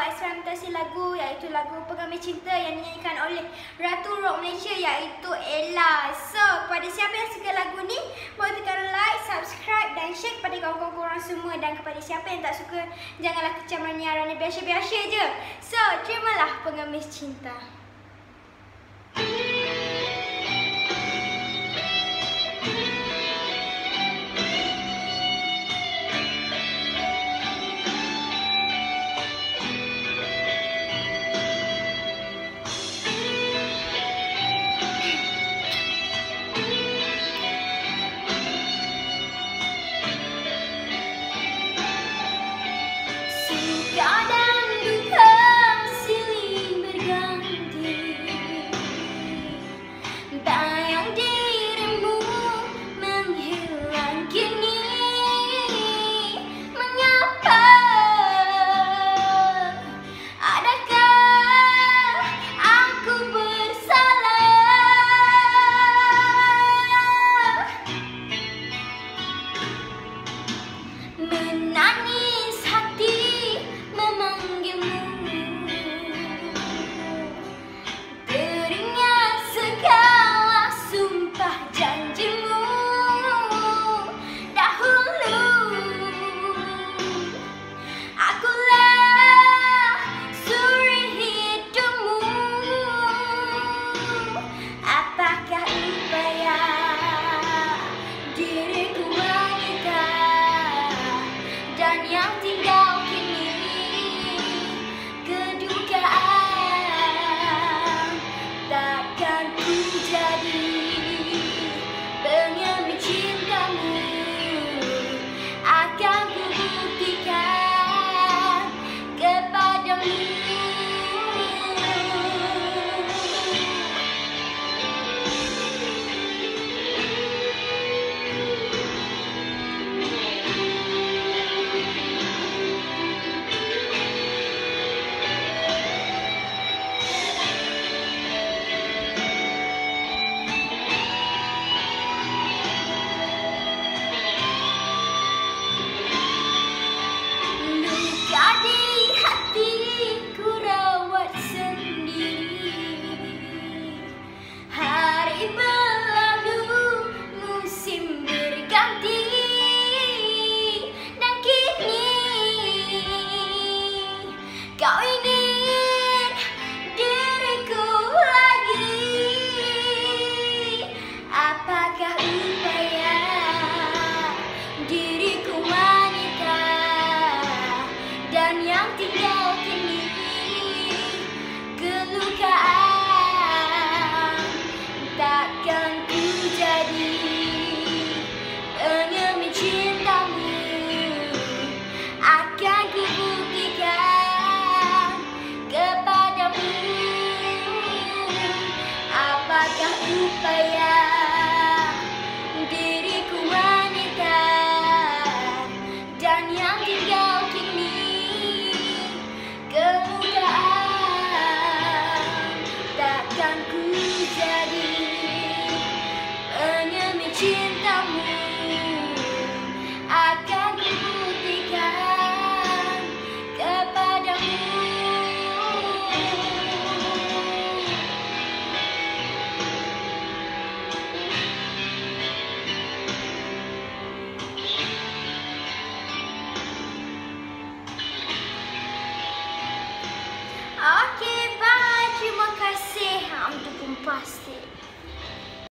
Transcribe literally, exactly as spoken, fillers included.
eksperimentasi lagu iaitu lagu Pengemis Cinta yang dinyanyikan oleh Ratu Rock Malaysia iaitu Ella. So, kepada siapa yang suka lagu ni, boleh tekan like, subscribe dan share kepada kawan-kawan korang semua. Dan kepada siapa yang tak suka, janganlah kecam Rania. Rania biasa-biasa je. So, terimalah Pengemis Cinta. Menangis hati memanggilmu, teringat segala sumpah janjimu dahulu. Akulah suri hidupmu. Apakah upaya diriku wanita dan yang tinggal kini kedukaan? Takkan ku jadi pengemis cintamu. Akan ku buktikan kepadamu. Kau ingin diriku lagi. Apakah upaya diriku wanita dan yang tinggal kini kelukaan? Takkan ku jadi pengemis cintamu. Akan ku buktikan kepadamu. Apakah upaya diriku wanita dan yang tinggal kini kelukaan? Takkan ku jadi pengemis cintamu. Akan ku buktikan kepadamu. Okay, bye. Terima kasih. Am tu pun pasti.